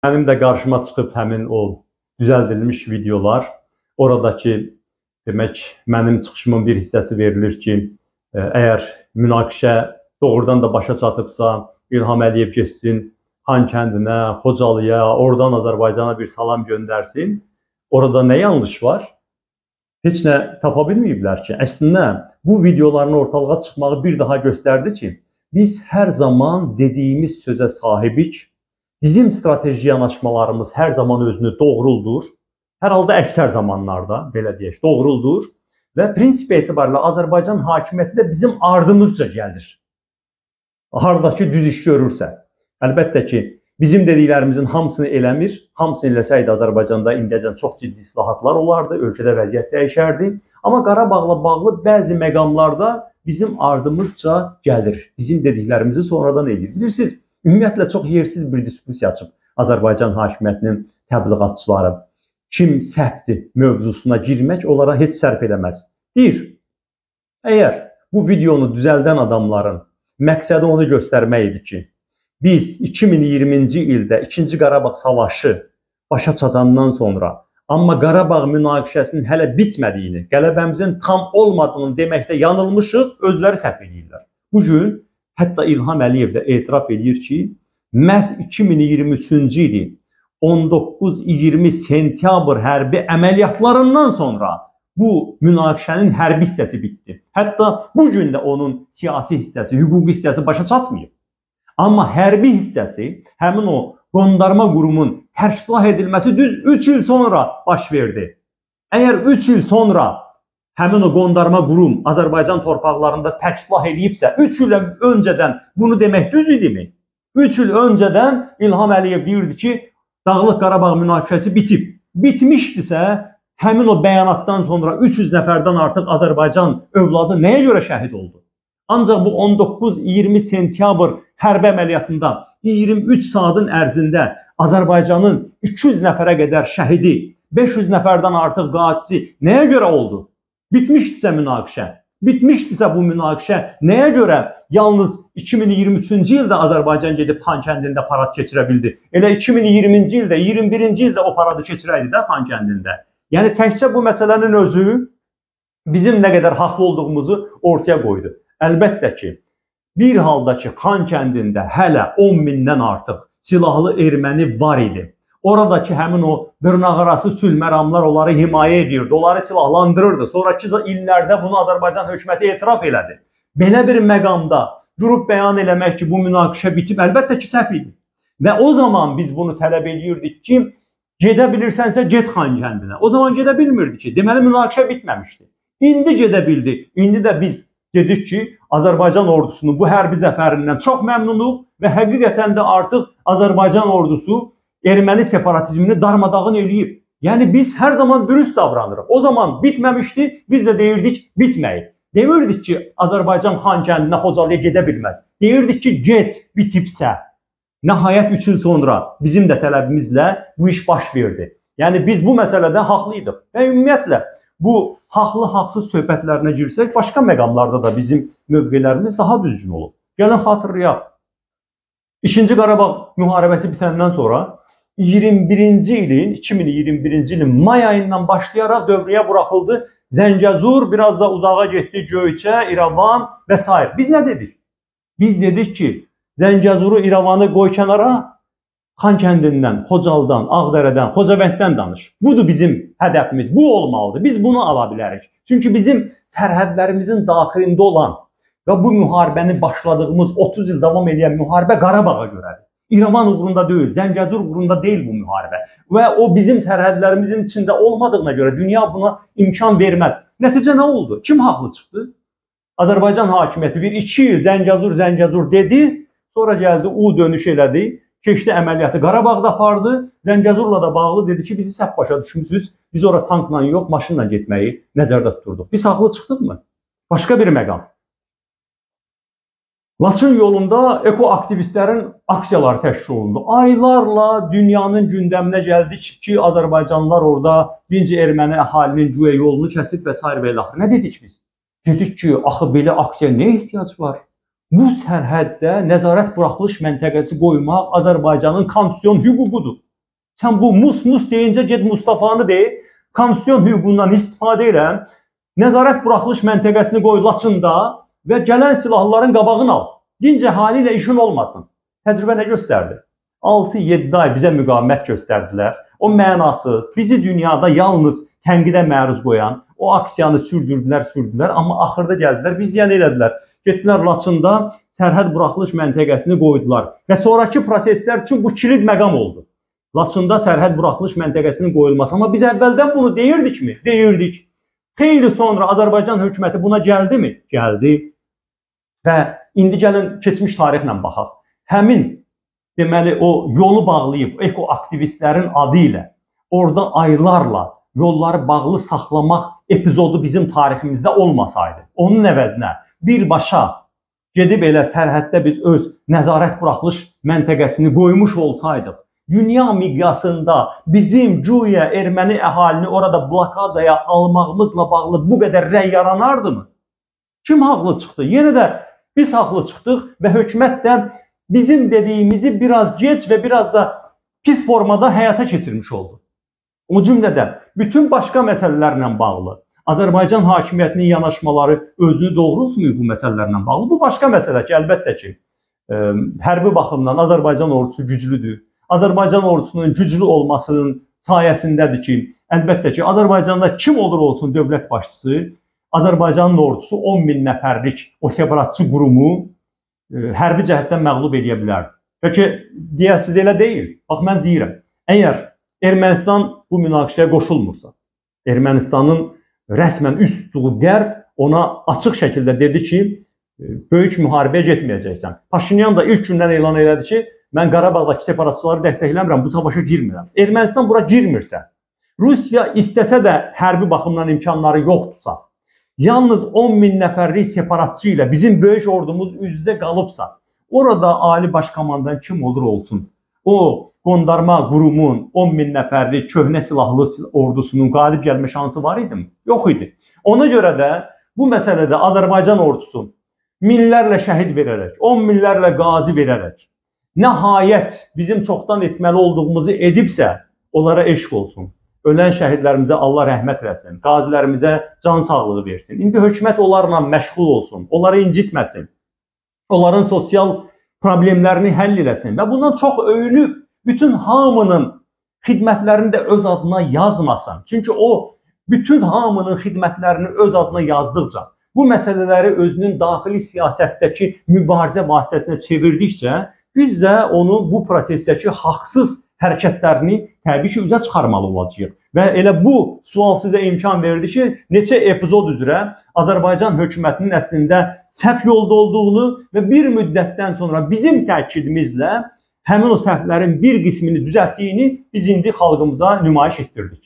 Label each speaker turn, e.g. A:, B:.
A: Mənim də qarşıma çıxıb həmin o düzəldilmiş videolar. Oradakı demək mənim çıxışımın bir hissəsi verilir ki, əgər münaqişə doğrudan da başa çatıbsa, İlham Əliyev getsin Han kəndinə, Xocalıya, oradan Azərbaycana bir salam göndərsin. Orada nə yanlış var? Heç nə tapa bilməyiblər ki. Əslində bu videoların ortalığa çıxmağı bir daha göstərdi ki, biz hər zaman dediyimiz sözə sahibik. Bizim strateji yanaşmalarımız hər zaman özünü doğruldur. Hər halda əksər zamanlarda, belə deyək, doğruldur. Və prinsip etibarilə Azərbaycan hakimiyyəti də bizim ardımızca gəlir. Hardakı düz iş görürsə. Əlbəttə ki, bizim dediklərimizin hamısını eləmir. Hamısını eləsəydi Azərbaycanda indiyəcən çox ciddi islahatlar olardı, ölkədə vəziyyət dəyişərdi. Amma Qarabağla bağlı bəzi məqamlarda bizim ardımızca gəlir. Bizim dediklərimizi sonradan edir. Bilirsiniz, ümumiyyətlə çox yersiz bir diskusiya açıb Azərbaycan hakimiyyətinin təbliğatçıları. Kim səhvdir mövzusuna girmək onlara heç sərf eləməz. Bir, əgər bu videonu düzəldən adamların məqsədi onu göstərmək idi ki, biz 2020-ci ildə 2-ci Qarabağ savaşı başa çatandan sonra, amma Qarabağ münaqişəsinin hələ bitmədiyini, qələbəmizin tam olmadığını deməkdə yanılmışıq, özləri səhv edirlər. Bugün hətta İlham Əliyev də etiraf edir ki, məhz 2023-cü ilin 19-20 sentyabr hərbi əməliyyatlarından sonra bu münaqişənin hərbi hissəsi bitdi. Hətta bugün də onun siyasi hissəsi, hüquqi hissəsi başa çatmıyor. Amma hərbi hissəsi, həmin o qondarma qurumun tərksilah edilməsi düz 3 il sonra baş verdi. Əgər 3 il sonra həmin o qondarma qurum Azərbaycan torpaqlarında tərksilah edibsə, 3 il öncədən bunu demək düz idimi? 3 il öncədən İlham Əliyev deyirdi ki, Dağlıq Qarabağ münaqişəsi bitib. Bitmişdisə, həmin o bəyanatdan sonra 300 nəfərdən artıq Azərbaycan övladı nəyə görə şəhid oldu? Ancaq bu 19-20 sentyabr hərbi əməliyyatında 23 saatın ərzində Azərbaycanın 200 nəfərə qədər şəhidi, 500 nəfərdən artıq qazisi nəyə görə oldu? Bitmişdisə münaqişə. Bitmişdisə bu münaqişə nəyə görə yalnız 2023-cü ildə Azərbaycan gedib Han kəndində parad keçirə bildi? Elə 2020-ci ildə, 21-ci ildə o paradı keçirəydi də Han kəndində. Yəni təkcə bu məsələnin özü bizim nə qədər haqlı olduğumuzu ortaya qoydu. Əlbəttə ki, bir halda ki, Han kəndində hələ 10 mindən artıq silahlı erməni var idi. Oradakı həmin o dırnaqarası sülhməramlar onları himayə edirdi, onları silahlandırırdı. Sonraki illərdə bunu Azərbaycan hökuməti etiraf elədi. Belə bir məqamda durub bəyan eləmək ki, bu münaqişə bitib, əlbəttə ki, səhv idi. Və o zaman biz bunu tələb edirdik ki, gedə bilirsənsə get Han kəndinə. O zaman gedə bilmirdi ki, deməli münaqişə bitməmişdi. İndi gedə bildi. İndi də biz dedik ki, Azərbaycan ordusunun bu hərbi zəfərindən çox məmnunuq və həqiqətən də artıq Azərbaycan ordusu erməni separatizmini darmadağın eləyib. Yəni biz hər zaman dürüst davranırıq. O zaman bitməmişdi, biz də deyirdik bitməyib. Demirdik ki, Azərbaycan Han kəndinə, Xocalıya gedə bilməz. Deyirdik ki, get, bitibsə. Nəhayət 3 il sonra bizim də tələbimizlə bu iş baş verdi. Yəni biz bu məsələdə haqlıydıq. Və ümumiyyətlə bu haqlı-haqsız söhbətlərinə girsək, başqa məqamlarda da bizim mövqelərimiz daha düzgün olub. Gəlin xatırlayaq. 2-ci Qarabağ müharibəsi bitəndən sonra 2021-ci ilin may ayından başlayaraq dövrəyə buraxıldı. Zəngəzur, biraz da uzağa getdi, Göyçə, İrəvan və s. Biz nə dedik? Biz dedik ki, Zəngəzuru, İrəvanı qoy kənara, Han kəndindən, Xocalıdan, Ağdərədən, Xocavənddən danış. Budur bizim hədəfimiz, bu olmalıdır. Biz bunu ala bilərik. Çünki bizim sərhədlərimizin daxilində olan və bu müharibəni başladığımız 30 il davam edən müharibə Qarabağa görədir. İrəvan uğrunda deyil, Zəngəzur uğrunda deyil bu müharibə. Və o bizim sərhədlərimizin içində olmadığına görə dünya buna imkan verməz. Nəticə nə oldu? Kim haqlı çıxdı? Azərbaycan hakimiyyəti bir 2 il Zəngəzur dedi, sonra gəldi, U dönüş elədi, keçdi əməliyyatı Qarabağda apardı, Zəngəzurla da bağlı dedi ki, bizi səhv başa düşmüsünüz, biz ora tankla yox, maşınla getməyi nəzərdə tuturduq. Biz haqlı çıxdıqmı? Başqa bir məqam. Laçın yolunda ekoaktivistlərin aksiyaları təşkil olundu. Aylarla dünyanın gündəminə gəldik ki, Azərbaycanlılar orada dinc erməni əhalinin güya yolunu kəsib və s. və ilə. Nə dedik biz? Dedik ki, axı belə aksiya nə ehtiyac var? Bu sərhəddə nəzarət buraxılış məntəqəsi qoymaq Azərbaycanın konstitusion hüququdur. Sən bu mus deyincə get Mustafanı de, konstitusiyon hüququndan istifadə elə, nəzarət buraxılış məntəqəsini qoy Laçında və gələn silahların qabağını al. Dinc əhali ilə işin olmasın. Təcrübə nə göstərdi? 6-7 ay bizə müqavimət göstərdilər. O mənasız, bizi dünyada yalnız tənqidə məruz qoyan, o aksiyanı sürdürdülər, amma axırda gəldilər, biz deyən elədilər. Getdilər Laçında sərhəd buraxılış məntəqəsini qoydular və sonraki proseslər üçün bu kilit məqam oldu. Laçında sərhəd buraxılış məntəqəsinin qoyulması. Amma biz əvvəldən bunu deyirdikmi? Deyirdik. Xeyli sonra Azərbaycan hökuməti buna gəldimi? Gəldi. Və indi gəlin keçmiş tarixlə baxaq. Həmin deməli o yolu bağlayıb ekoaktivistlərin adı ilə orada aylarla yolları bağlı saxlamaq epizodu bizim tariximizdə olmasaydı, onun əvəzinə birbaşa gedib elə sərhəddə biz öz nəzarət buraxılış məntəqəsini qoymuş olsaydıq, dünya miqyasında bizim güya erməni əhalini orada blokadaya almağımızla bağlı bu qədər rəy yaranardımı? Kim haqlı çıxdı? Yenə də biz haqlı çıxdıq və hökumət də bizim dediyimizi biraz geç və biraz da pis formada həyata keçirmiş oldu. O cümlədən bütün başqa məsələlərlə bağlı Azərbaycan hakimiyyətinin yanaşmaları özünü doğrultmuyor bu məsələlərlə bağlı. Bu başqa məsələ ki, əlbəttə ki, hərbi baxımdan Azərbaycan ordusu güclüdür. Azərbaycan ordusunun güclü olmasının sayəsindədir ki, əlbəttə ki, Azərbaycanda kim olur olsun dövlət başçısı, Azərbaycanın ordusu 10.000 nəfərlik o separatçı qurumu hərbi cəhətdən məğlub edə bilərdi. Peki, deyəsiz elə deyil. Bax, mən deyirəm, əgər Ermənistan bu münaqişəyə qoşulmursa, Ermənistanın rəsmən üst tutduğu qərb ona açıq şəkildə dedi ki, böyük müharibəyə getməyəcəksən. Paşinyan da ilk gündən elan elədi ki, mən Qarabağdakı separatçıları dəstəkləmirəm, bu savaşa girmirəm. Ermənistan bura girmirsə, Rusiya istəsə də hərbi baxımdan imkanları yoxdursa, yalnız 10.000 nəfərlik separatçı ilə bizim böyük ordumuz üz-üzə qalıbsa, orada ali başkomandan kim olur olsun, o qondarma qurumun 10.000 nəfərlik köhnə silahlı ordusunun qalib gəlmə şansı var idi mi? Yox idi. Ona görə də bu məsələdə Azərbaycan ordusu minlərlə şəhid verərək, 10 minlərlə qazi verərək, nəhayət bizim çoxdan etməli olduğumuzu edibsə, onlara eşq olsun. Ölən şəhidlərimizə Allah rəhmət eləsin, qazilərimizə can sağlığı versin. İndi hökumət onlarla məşğul olsun, onları incitməsin, onların sosial problemlərini həll eləsin və bundan çox öyünüb bütün hamının xidmətlərini də öz adına yazmasın. Çünki o bütün hamının xidmətlərini öz adına yazdıqca, bu məsələləri özünün daxili siyasətdəki mübarizə vasitəsinə çevirdikcə, biz də onun bu prosesdəki haqsız hərəkətlərini təbii ki, üzə çıxarmalı olacaq. Və elə bu sual sizə imkan verdi ki, neçə epizod üzrə Azərbaycan hökumətinin əslində səhv yolda olduğunu və bir müddətdən sonra bizim təkidimizlə həmin o səhvlərin bir qismini düzəltdiyini biz indi xalqımıza nümayiş etdirdik.